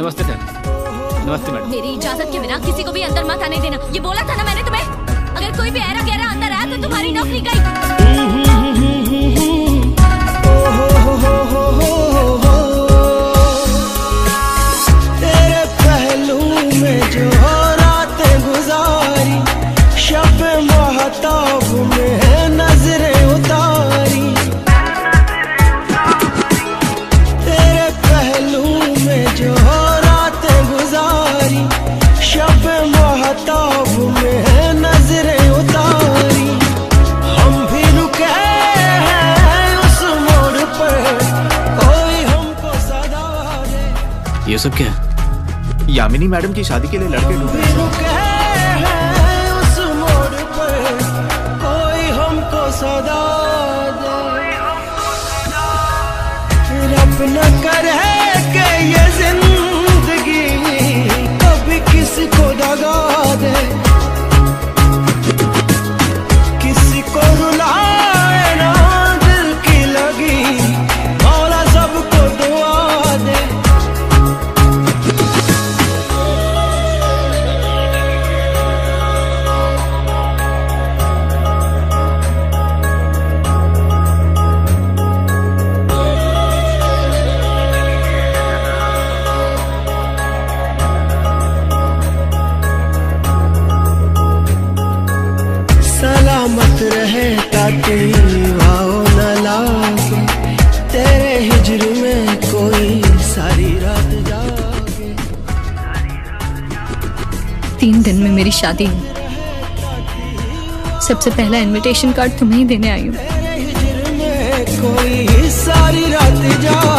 नमस्ते सर। नमस्ते मैडम। मेरी इजाजत के बिना किसी को भी अंदर मत आने देना, ये बोला था ना मैंने तुम्हें। अगर कोई भी ऐरा गहरा अंदर आया तो तुम्हारी नौकरी गई। तेरे पहलू में जो रातें गुजारी, शब महताब में नजरें उतारी। तेरे पहलू में जो रातें गुजारी, शब महताब में नजरें उतारी। हम भी रुके हैं उस मोड़ पर, कोई हमको सदा दे। ये सब क्या है? यामिनी मैडम की शादी के लिए लड़के ढूंढ रहे हैं। रुके हैं उस मोड़ पर, कोई हमको सदा दे। रब न करे कि ये जिंदगी कभी किसी को दगा दे, किसी को रुलाए ना दिल की लगी, मौला सबको दुआ दे। सलामत रहे ताकि वाओ न लागे, तेरे हिजर में कोई सारी रात जागे। 3 दिन में मेरी शादी है। सबसे पहला इनविटेशन कार्ड तुम्हें ही देने आई हूँ। तेरे हिजर में कोई सारी रात जागे।